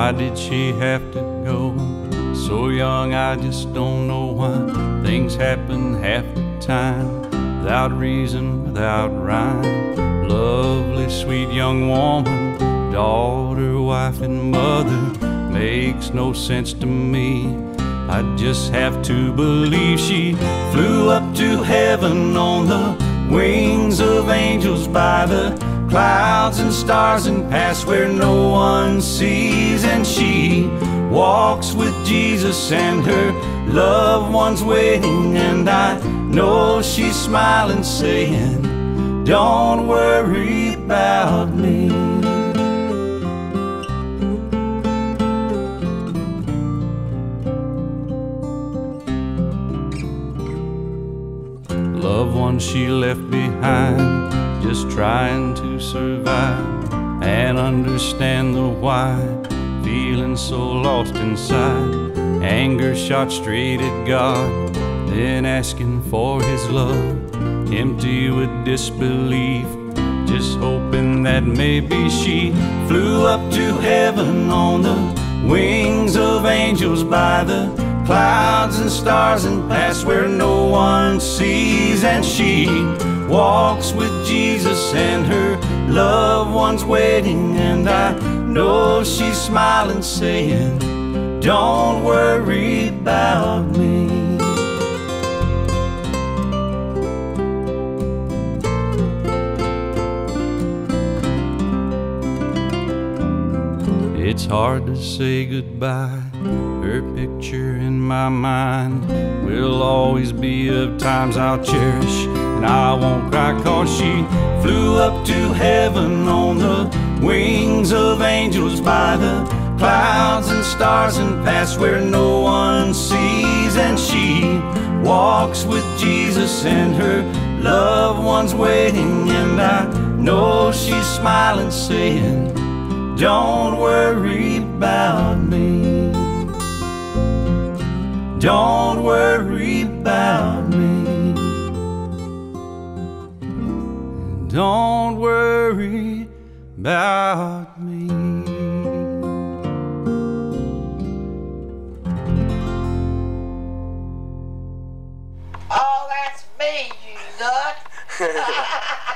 Why did she have to go? So young, I just don't know why. Things happen half the time, without reason, without rhyme. Lovely, sweet young woman, daughter, wife, and mother, makes no sense to me. I just have to believe she flew up to heaven on the wings of angels, by the clouds and stars, and past where no one sees. And she walks with Jesus and her loved ones waiting, and I know she's smiling, saying, don't worry about me. Loved ones she left behind, just trying to survive and understand the why. Feeling so lost inside, anger shot straight at God, then asking for His love, empty with disbelief, just hoping that maybe she flew up to heaven on the wings of angels, by the clouds and stars, and past where no one sees. And she walks with Jesus and her loved ones waiting, and I know she's smiling, saying, don't worry about me. It's hard to say goodbye. Her picture in my mind will always be of times I'll cherish, and I won't cry, 'cause she flew up to heaven on the wings of angels, by the clouds and stars, and past where no one sees. And she walks with Jesus and her loved ones waiting, and I know she's smiling, saying, don't worry about me. Don't worry about me. Don't worry about me. Oh, that's me, you nut.